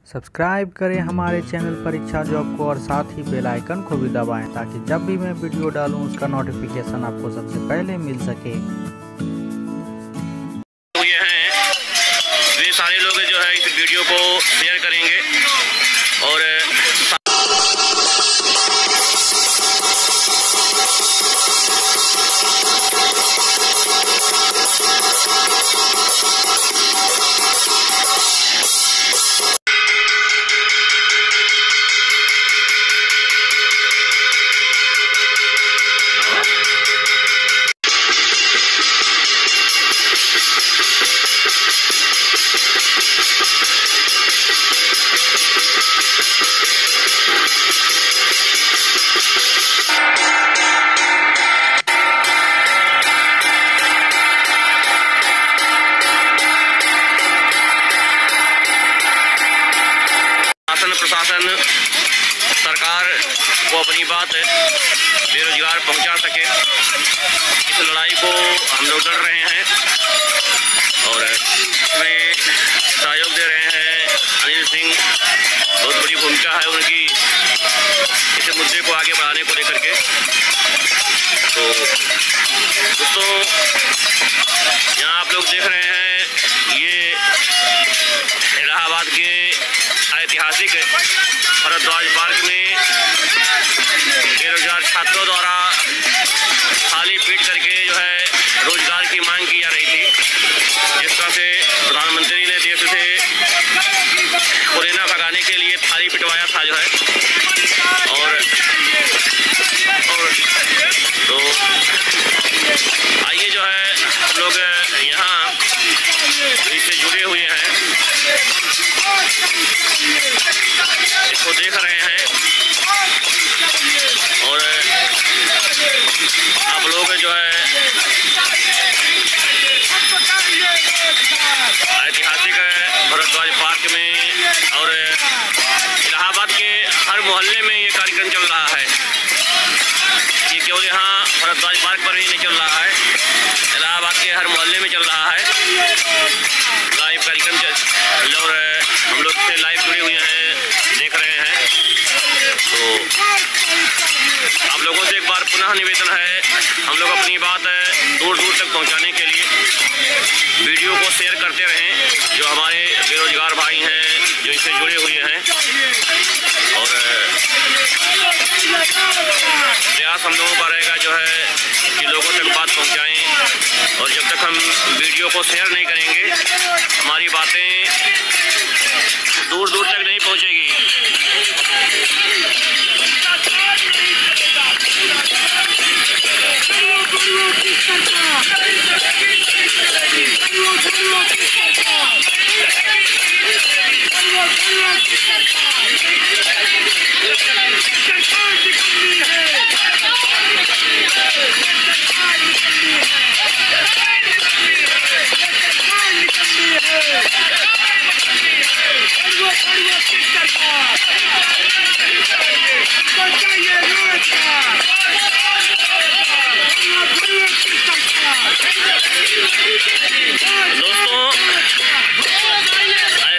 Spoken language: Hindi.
सब्सक्राइब करें हमारे चैनल परीक्षा जॉब को और साथ ही बेल आइकन को भी दबाएं ताकि जब भी मैं वीडियो डालूं उसका नोटिफिकेशन आपको सबसे पहले मिल सके। ये हैं वे सारे लोग जो है इस वीडियो को शेयर करेंगे और प्रशासन सरकार को अपनी बात बेरोजगार पहुंचा सके, इस लड़ाई को हम लोग लड़ रहे हैं और इसमें सहयोग दे रहे हैं अनिल सिंह। बहुत बड़ी भूमिका है उनकी इस मुद्दे को आगे बढ़ाने को लेकर के। तो दोस्तों यहाँ आप लोग देख रहे हैं ये इलाहाबाद के ऐतिहासिक भरद्वाज पार्क में बेरोजगार छात्रों द्वारा थाली पीट करके जो है रोजगार की मांग की जा रही थी। जिस तरह से प्रधानमंत्री ने देश से कोरोना भगाने के लिए थाली पिटवाया था जो है और तो आइए जो है हम लोग यहाँ इससे जुड़े हुए हैं, इसको देख रहे हैं और आप लोग जो है ऐतिहासिक भरद्वाज पार्क में और इलाहाबाद के हर मोहल्ले में ये कार्यक्रम चल रहा है। ये केवल यहाँ भरद्वाज पार्क पर ही नहीं चल रहा है, इलाहाबाद के हर मोहल्ले में चल रहा है। लाइव कार्यक्रम और हम लोग से लाइव जुड़े हुए हैं, देख रहे हैं। तो आप लोगों से एक बार पुनः निवेदन है, हम लोग अपनी बात दूर दूर तक पहुंचाने के लिए वीडियो को शेयर करते रहें। जो हमारे बेरोजगार भाई हैं जो इससे जुड़े हुए हैं और प्रयास हम लोगों का रहेगा जो है कि लोगों तक बात पहुंचाएं और जब तक हम वीडियो को शेयर नहीं करेंगे हमारी बातें दूर दूर तक नहीं पहुंचेगी। दोस्तों